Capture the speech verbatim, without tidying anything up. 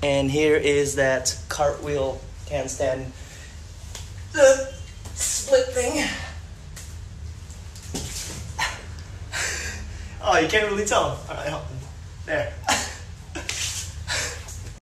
And here is that cartwheel handstand, the split thing. Oh, you can't really tell. All right, there.